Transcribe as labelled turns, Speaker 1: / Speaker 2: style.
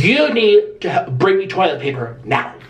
Speaker 1: You need to bring me toilet paper now.